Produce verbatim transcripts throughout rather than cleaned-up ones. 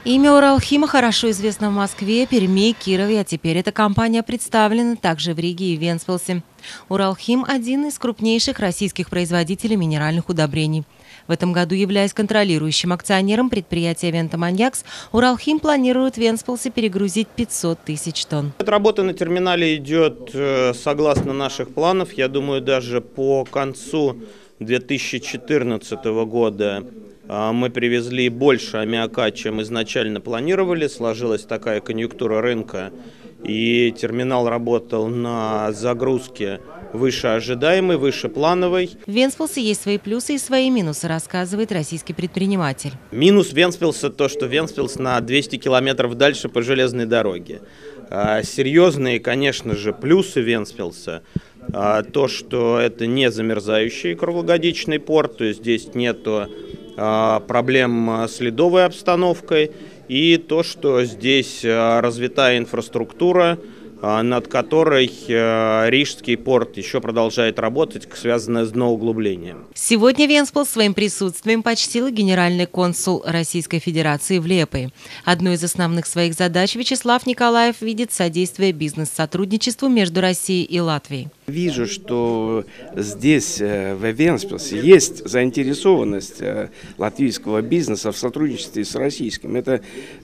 Имя Уралхима хорошо известно в Москве, Перми, Кирове, а теперь эта компания представлена также в Риге и Вентспилсе. Уралхим – один из крупнейших российских производителей минеральных удобрений. В этом году, являясь контролирующим акционером предприятия «Вентаманьякс», Уралхим планирует в Вентспилсе перегрузить пятьсот тысяч тонн. Работа на терминале идет согласно наших планов. Я думаю, даже по концу две тысячи четырнадцатого года мы привезли больше аммиака, чем изначально планировали. Сложилась такая конъюнктура рынка, и терминал работал на загрузке выше ожидаемой, выше плановой. В Вентспилсе есть свои плюсы и свои минусы, рассказывает российский предприниматель. Минус Вентспилса то, что Вентспилс на двести километров дальше по железной дороге. Серьезные, конечно же, плюсы Вентспилса. То, что это не замерзающий круглогодичный порт, то есть здесь нету проблем с ледовой обстановкой, и то, что здесь развитая инфраструктура, над которой Рижский порт еще продолжает работать, связанная с дноуглублением. Сегодня Вентспилс своим присутствием почтил генеральный консул Российской Федерации в Лиепае. Одной из основных своих задач Вячеслав Николаев видит содействие бизнес-сотрудничеству между Россией и Латвией. Вижу, что здесь, в Вентспилсе, есть заинтересованность латвийского бизнеса в сотрудничестве с российским. Это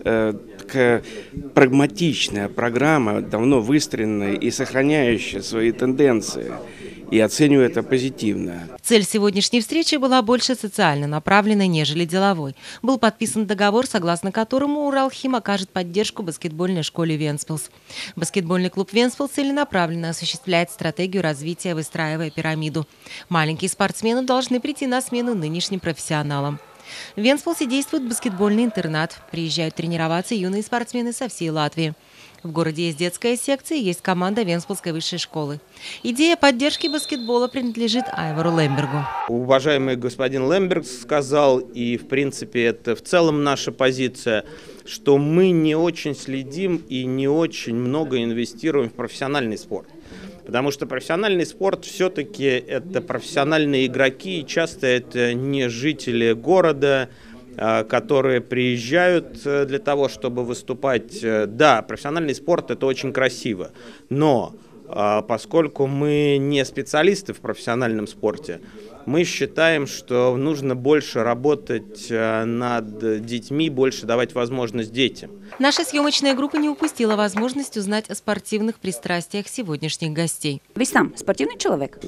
такая прагматичная программа, давно выстроенная и сохраняющая свои тенденции. И оцениваю это позитивно. Цель сегодняшней встречи была больше социально направленной, нежели деловой. Был подписан договор, согласно которому Уралхим окажет поддержку баскетбольной школе Вентспилс. Баскетбольный клуб Вентспилс целенаправленно осуществляет стратегию развития, выстраивая пирамиду. Маленькие спортсмены должны прийти на смену нынешним профессионалам. В Вентспилсе действует баскетбольный интернат. Приезжают тренироваться юные спортсмены со всей Латвии. В городе есть детская секция, есть команда Вентспилской высшей школы. Идея поддержки баскетбола принадлежит Айвару Лембергу. Уважаемый господин Лемберг сказал, и в принципе это в целом наша позиция, что мы не очень следим и не очень много инвестируем в профессиональный спорт. Потому что профессиональный спорт все-таки это профессиональные игроки, и часто это не жители города, которые приезжают для того, чтобы выступать. Да, профессиональный спорт – это очень красиво, но поскольку мы не специалисты в профессиональном спорте, мы считаем, что нужно больше работать над детьми, больше давать возможность детям. Наша съемочная группа не упустила возможность узнать о спортивных пристрастиях сегодняшних гостей. Вы сам спортивный человек?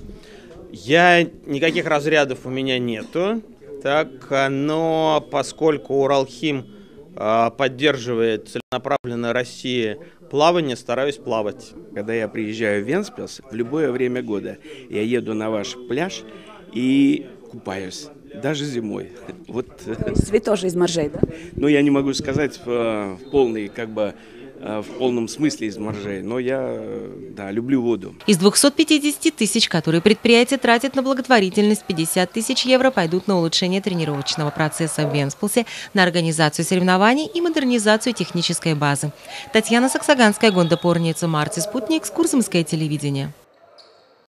Я, никаких разрядов у меня нету. Так, но поскольку Уралхим поддерживает целенаправленно России плавание, стараюсь плавать. Когда я приезжаю в Вентспилс, в любое время года я еду на ваш пляж и купаюсь, даже зимой. Вот. Вы тоже из моржей, да? Ну, я не могу сказать в полный, как бы, в полном смысле из моржей, но я, да, люблю воду. Из двухсот пятидесяти тысяч, которые предприятие тратит на благотворительность, пятьдесят тысяч евро пойдут на улучшение тренировочного процесса в Вентспилсе, на организацию соревнований и модернизацию технической базы. Татьяна Саксаганская, Гонда Порница, Марти Спутник, Курзамское телевидение.